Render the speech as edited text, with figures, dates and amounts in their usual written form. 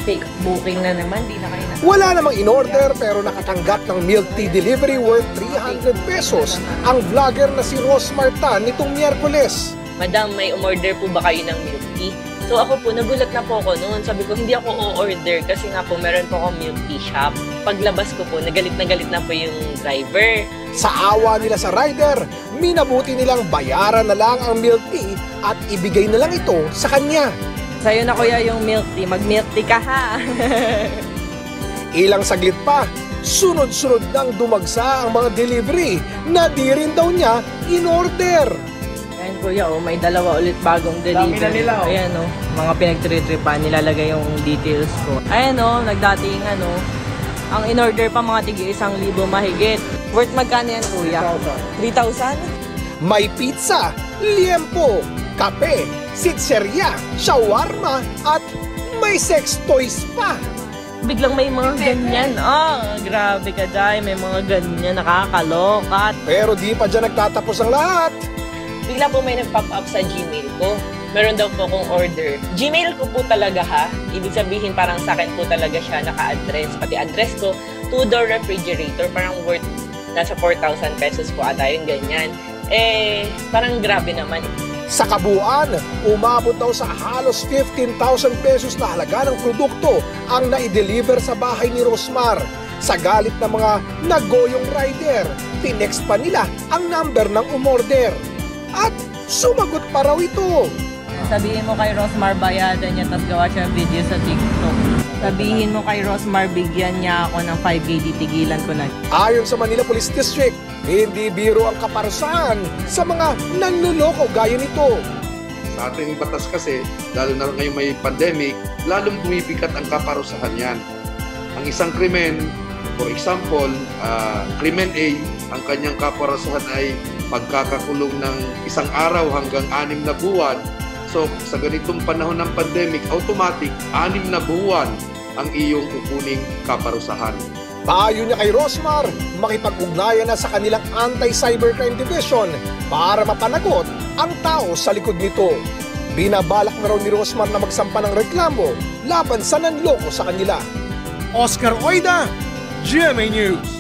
Fake booking na naman, di na kayo Wala namang in-order pero nakatanggap ng milk tea delivery worth 300 pesos ang vlogger na si Rosmar Tan nitong Miyerkules. Madam, may umorder po ba kayo ng milk tea? So ako po, nagulat na po ako noon. Sabi ko, hindi ako o-order kasi nga po, meron po akong milk tea shop. Paglabas ko po, nagalit na po yung driver. Sa awa nila sa rider, minabuti nilang bayaran na lang ang milk tea at ibigay na lang ito sa kanya. Sa'yo na kuya yung milk tea, mag-milk tea ka ha! Ilang saglit pa, sunod-sunod nang dumagsa ang mga delivery na di rin daw niya in-order. Ayan kuya, oh, may dalawa ulit bagong delivery. Dami na nila, oh. Ayan oh, mga pinagtritripan, nilalagay yung details ko. Ayan oh, nagdating ano, ang in-order pa mga tigi 1,000 mahigit. Worth magkano yan kuya? 3,000? May pizza, liempo, kape, sitserya, shawarma at may sex toys pa. Biglang may mga ganyan. Grabe ka dahil may mga ganyan, nakakalokat. Pero di pa dyan nagtatapos ang lahat. Bigla po may nag-pop up sa Gmail ko. Meron daw po akong order. Gmail ko po talaga ha. Ibig sabihin parang sa akin po talaga siya naka-address. Pati address ko, 2-door refrigerator. Parang worth nasa 4,000 pesos po ata yung ganyan. Parang grabe naman. Sa kabuuan, umabot daw sa halos 15,000 pesos na halaga ng produkto ang nai-deliver sa bahay ni Rosmar. Sa galit ng mga naggoyong rider, tinext pa nila ang number ng umorder. At sumagot pa raw ito. Sabihin mo kay Rosmar bayadan niya tapos gawa siya video sa TikTok. Sabihin mo kay Rosmar bigyan niya ako ng 5K, titigilan ko na. Ayon sa Manila Police District, hindi biro ang kaparusahan sa mga nanluloko gaya nito. Sa ating batas kasi, lalo na ngayon may pandemic, lalong bumibigat ang kaparusahan yan. Ang isang krimen, for example, krimen A, ang kanyang kaparusahan ay pagkakakulong ng 1 araw hanggang 6 na buwan. So, sa ganitong panahon ng pandemic, automatic, 6 na buwan ang iyong kukuning kaparusahan. Payo niya kay Rosmar, makipag-ugnayan na sa kanilang Anti-Cybercrime Division para mapanagot ang tao sa likod nito. Binabalak na raw ni Rosmar na magsampa ng reklamo laban sa nanloko sa kanila. Oscar Oida, GMA News.